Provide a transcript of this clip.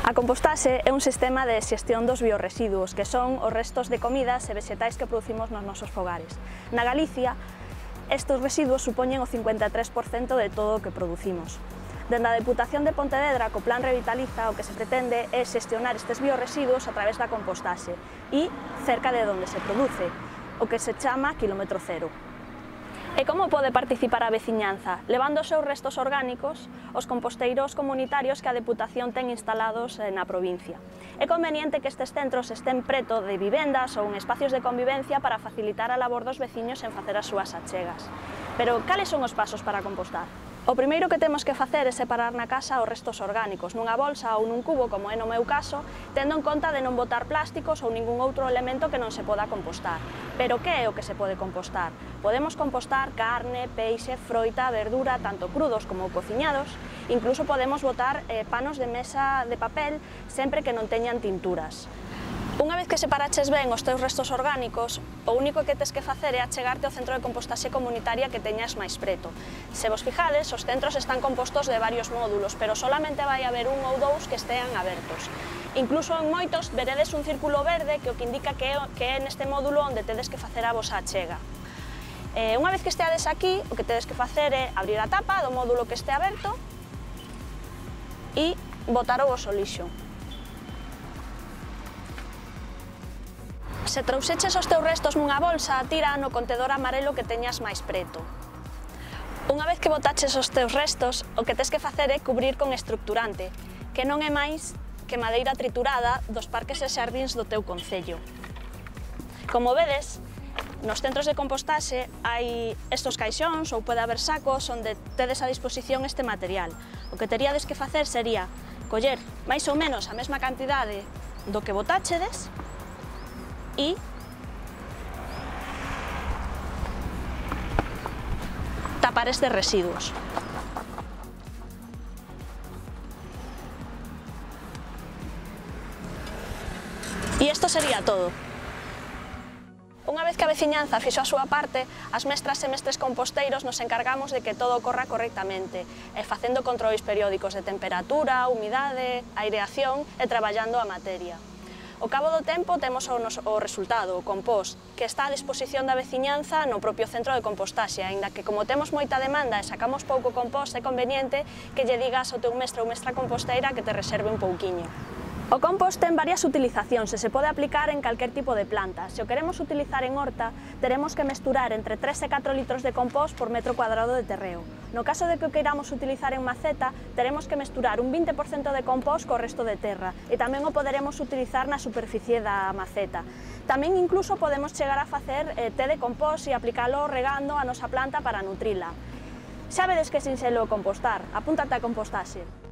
A compostaxe é un sistema de xestión dos biorresiduos, que son os restos de comidas e vexetais que producimos nos nosos fogares. Na Galicia, estes residuos supoñen o 53% de todo o que producimos. Dende a Deputación de Pontevedra, co Plan Revitaliza, o que se pretende é xestionar estes biorresiduos a través da compostaxe e cerca de onde se produce, o que se chama quilómetro cero. E como pode participar a veciñanza? Levando os seus restos orgánicos aos composteiros comunitarios que a Deputación ten instalados na provincia. É conveniente que estes centros estén preto de vivendas ou en espacios de convivencia para facilitar a labor dos veciños en facer as súas achegas. Pero cales son os pasos para compostar? O primeiro que temos que facer é separar na casa os restos orgánicos nunha bolsa ou nun cubo, como é no meu caso, tendo en conta de non botar plásticos ou ningún outro elemento que non se poda compostar. Pero que é o que se pode compostar? Podemos compostar carne, peixe, froita, verdura, tanto crudos como cociñados. Incluso podemos botar panos de mesa de papel sempre que non teñan tinturas. Unha vez que separaches ben os teus restos orgánicos, o único que tes que facer é achegarte ao centro de compostaxe comunitaria que teñas máis preto. Se vos fijades, os centros están compostos de varios módulos, pero solamente vai haber un ou dous que estean abertos. Incluso en moitos veredes un círculo verde que o que indica que é neste módulo onde tedes que facer a vosa achega. Unha vez que esteades aquí, o que tedes que facer é abrir a tapa do módulo que este aberto e botar o voso lixo. Se trouxeches os teus restos nunha bolsa, tira no contedor amarelo que teñas máis preto. Unha vez que botaches os teus restos, o que tes que facer é cubrir con estructurante, que non é máis que madeira triturada dos parques e xardíns do teu concello. Como vedes, nos centros de compostaxe hai estos caixóns ou pode haber sacos onde tedes a disposición este material. O que teríades que facer sería coller máis ou menos a mesma cantidade do que botáchedes e tapar estes residuos. E isto sería todo. Unha vez que a veciñanza fixo a súa parte, as mestras e mestres composteiros nos encargamos de que todo ocorra correctamente, facendo controis periódicos de temperatura, humidade, aireación e traballando a materia. Ao cabo do tempo temos o resultado, o compost, que está a disposición da veciñanza no propio centro de compostaxe, aínda que como temos moita demanda e sacamos pouco compost, é conveniente que lle digas ao teu mestre ou mestra composteira que te reserve un pouquiño. O compost ten varias utilizacións e se pode aplicar en calquer tipo de planta. Se o queremos utilizar en horta, teremos que mesturar entre 3 e 4 litros de compost por metro cuadrado de terreo. No caso de que o queiramos utilizar en maceta, teremos que mesturar un 20% de compost co resto de terra e tamén o poderemos utilizar na superficie da maceta. Tamén incluso podemos chegar a facer té de compost e aplicalo regando a nosa planta para nutrila. Xa vedes que sinxelo compostar, apúntate a compostaxe.